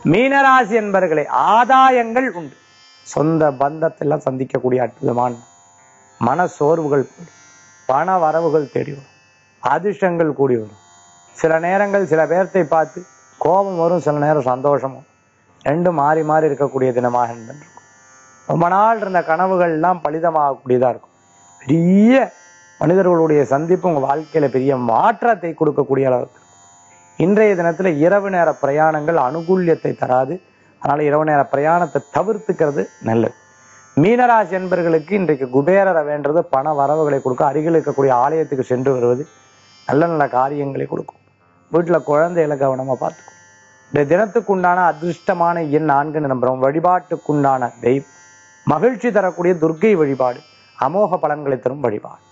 மீனராசி என்பர்களே, ஆதாயங்கள் உண்டு. சொந்த பந்தத்தெல்லாம் சந்திக்கக்கூடிய அற்புதமான மன சோர்வுகள் போயிடும். பண வரவுகள் தேடி வரும். அதிர்ஷ்டங்கள் கூடி வரும். சில நேரங்கள் சில பேர்த்தை பார்த்து கோபம் வரும், சில நேரம் சந்தோஷம் வரும். ரெண்டும் மாறி மாறி இருக்கக்கூடிய தினமாக இருந்திருக்கும். ரொம்ப நாள் இருந்த கனவுகள்லாம் பலிதமாகக்கூடியதா இருக்கும். பெரிய மனிதர்களுடைய சந்திப்பு உங்க வாழ்க்கையில பெரிய மாற்றத்தை கொடுக்கக்கூடிய அளவுக்கு. இன்றைய தினத்துல இரவு நேர பிரயாணங்கள் அனுகூல்யத்தை தராது. அதனால இரவு நேர பிரயாணத்தை தவிர்த்துக்கிறது நல்லது. மீனராசி என்பர்களுக்கு இன்றைக்கு குபேரரை வேண்டது பண வரவுகளை கொடுக்க, அருகில் இருக்கக்கூடிய ஆலயத்துக்கு சென்று வருவது நல்ல நல்ல காரியங்களை கொடுக்கும். வீட்டுல குழந்தைகளை கவனமா பார்த்துக்கும். இந்த தினத்துக்குண்டான அதிர்ஷ்டமான எண் 4 நம்புறோம். வழிபாட்டுக்குண்டான தெய்வம் மகிழ்ச்சி தரக்கூடிய துர்க்கை வழிபாடு அமோக பலன்களை தரும் வழிபாடு.